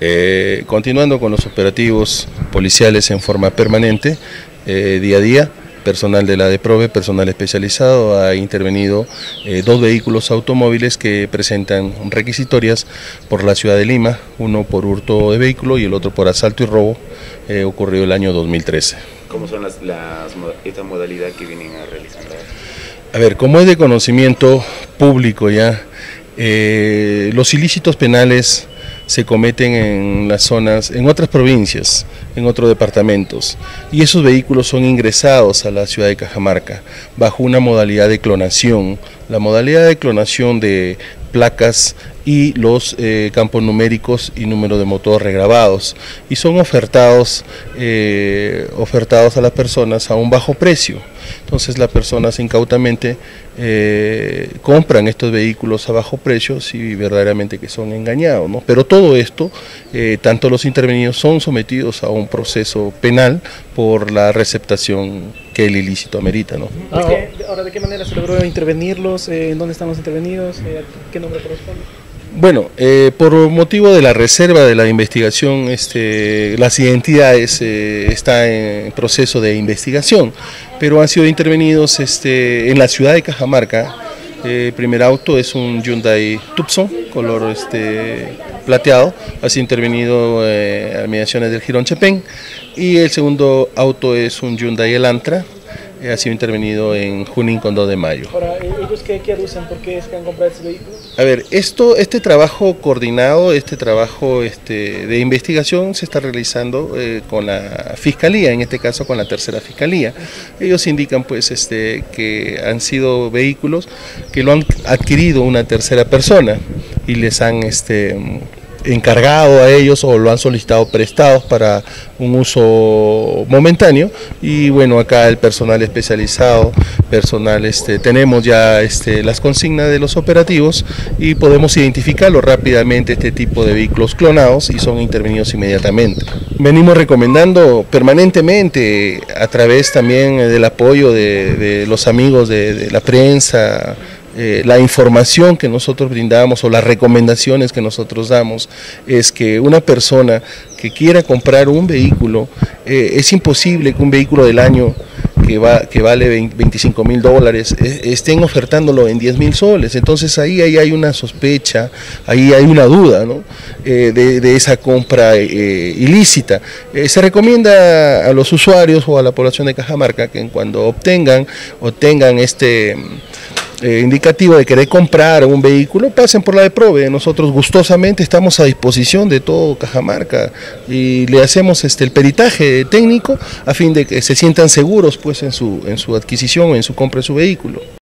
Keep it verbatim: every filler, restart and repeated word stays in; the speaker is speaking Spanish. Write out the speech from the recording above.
Eh, continuando con los operativos policiales en forma permanente, eh, día a día, personal de la DEPROVE, personal especializado, ha intervenido eh, dos vehículos automóviles que presentan requisitorias por la ciudad de Lima, uno por hurto de vehículo y el otro por asalto y robo, eh, ocurrido el año dos mil trece. ¿Cómo son las, las esta modalidad que vienen a realizar? A ver, como es de conocimiento público ya, eh, los ilícitos penales se cometen en las zonas, en otras provincias, en otros departamentos, y esos vehículos son ingresados a la ciudad de Cajamarca bajo una modalidad de clonación, la modalidad de clonación de placas y los eh, campos numéricos y número de motor regrabados, y son ofertados, eh, ofertados a las personas a un bajo precio. Entonces las personas incautamente eh, compran estos vehículos a bajo precio y verdaderamente que son engañados, ¿no? Pero todo esto, eh, tanto los intervenidos son sometidos a un proceso penal por la receptación que el ilícito amerita, ¿no? Ah, ahora, ¿de qué manera se logró intervenirlos? Eh, ¿En dónde están los intervenidos? Eh, ¿Qué nombre corresponde? Bueno, eh, por motivo de la reserva de la investigación, este, las identidades eh, están en proceso de investigación, pero han sido intervenidos este, en la ciudad de Cajamarca. El primer auto es un Hyundai Tucson, color este, plateado, ha sido intervenido eh, a mediaciones del Jirón Chepén, y el segundo auto es un Hyundai Elantra, eh, ha sido intervenido en Junín con dos de mayo. Ahora, ¿ellos qué, qué aducen? ¿Por qué es que han comprado este vehículo? A ver, esto, este trabajo coordinado, este trabajo este, de investigación se está realizando eh, con la Fiscalía, en este caso con la Tercera Fiscalía. Ellos indican pues este, que han sido vehículos que lo han adquirido una tercera persona y les han este, encargado a ellos o lo han solicitado prestados para un uso momentáneo, y bueno, acá el personal especializado, personal este, tenemos ya este, las consignas de los operativos y podemos identificarlo rápidamente, este tipo de vehículos clonados, y son intervenidos inmediatamente. Venimos recomendando permanentemente a través también del apoyo de, de los amigos de, de la prensa, Eh, la información que nosotros brindamos o las recomendaciones que nosotros damos es que una persona que quiera comprar un vehículo, eh, es imposible que un vehículo del año que, va, que vale veinticinco mil dólares eh, estén ofertándolo en diez mil soles. Entonces ahí, ahí hay una sospecha, ahí hay una duda, ¿no? eh, de, de esa compra eh, ilícita. Eh, se recomienda a los usuarios o a la población de Cajamarca que cuando obtengan, obtengan este... Eh, indicativo de querer comprar un vehículo, pasen por la DEPROVE. Nosotros gustosamente estamos a disposición de todo Cajamarca y le hacemos este, el peritaje técnico a fin de que se sientan seguros pues, en su, en su adquisición, en su compra de su vehículo.